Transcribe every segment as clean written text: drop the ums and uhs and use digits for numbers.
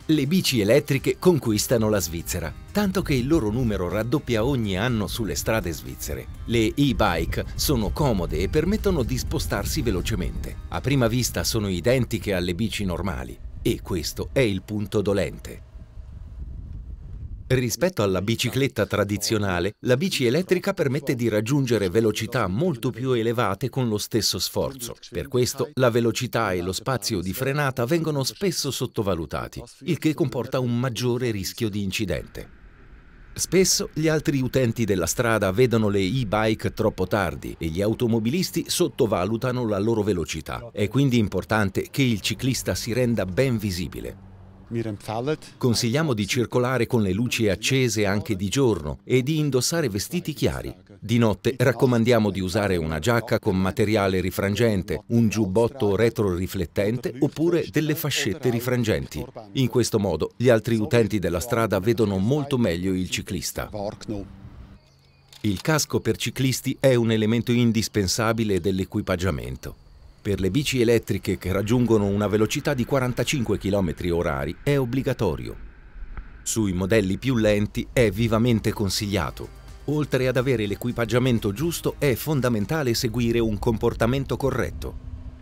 Le bici elettriche conquistano la Svizzera, tanto che il loro numero raddoppia ogni anno sulle strade svizzere. Le e-bike sono comode e permettono di spostarsi velocemente. A prima vista sono identiche alle bici normali, e questo è il punto dolente. Rispetto alla bicicletta tradizionale, la bici elettrica permette di raggiungere velocità molto più elevate con lo stesso sforzo. Per questo la velocità e lo spazio di frenata vengono spesso sottovalutati, il che comporta un maggiore rischio di incidente. Spesso gli altri utenti della strada vedono le e-bike troppo tardi e gli automobilisti sottovalutano la loro velocità. È quindi importante che il ciclista si renda ben visibile. Consigliamo di circolare con le luci accese anche di giorno e di indossare vestiti chiari. Di notte raccomandiamo di usare una giacca con materiale rifrangente, un giubbotto retroriflettente oppure delle fascette rifrangenti. In questo modo gli altri utenti della strada vedono molto meglio il ciclista. Il casco per ciclisti è un elemento indispensabile dell'equipaggiamento. Per le bici elettriche che raggiungono una velocità di 45 km/h è obbligatorio. Sui modelli più lenti è vivamente consigliato. Oltre ad avere l'equipaggiamento giusto, è fondamentale seguire un comportamento corretto.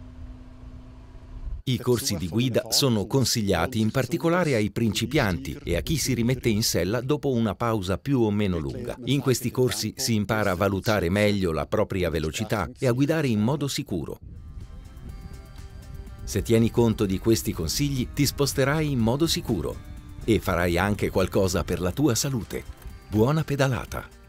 I corsi di guida sono consigliati in particolare ai principianti e a chi si rimette in sella dopo una pausa più o meno lunga. In questi corsi si impara a valutare meglio la propria velocità e a guidare in modo sicuro. Se tieni conto di questi consigli, ti sposterai in modo sicuro e farai anche qualcosa per la tua salute. Buona pedalata!